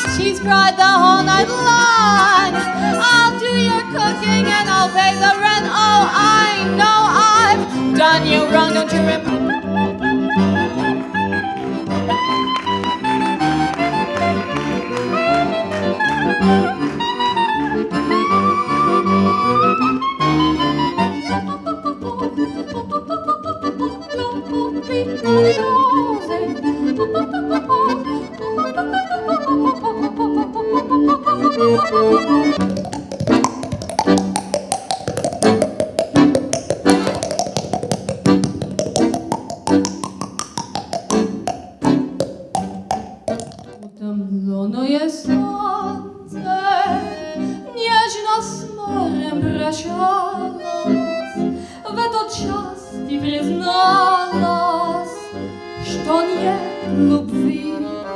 She's cried the whole night long. I'll do your cooking and I'll pay the rent. Oh, I know I've done you wrong, don't you remember? Utamlone słońce, nieżno smorem prosiąc, w этот час ты призналась, что нет любви.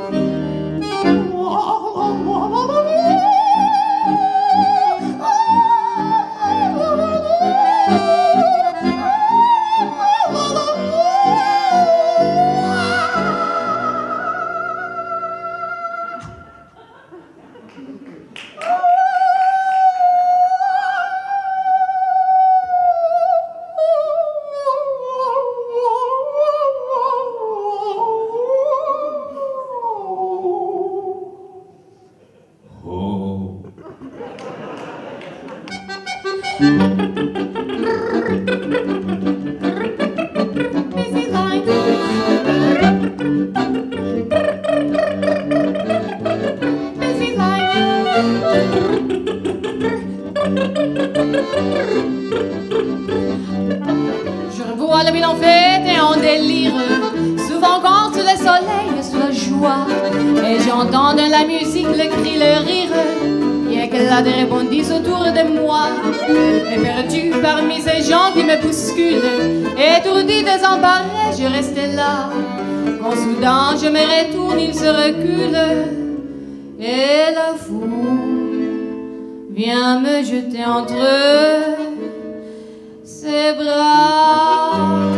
Je revois le bilan fait et en délire, souvent quand le soleil sous la joie, et j'entends dans la musique le cri, le rire, qui éclate et rebondissent autour de moi, et perdu parmi ces gens qui me bousculent, étourdi, désemparé, je restais là, quand soudain je me retourne, il se recule, et la foule vient me jeter entre ses bras.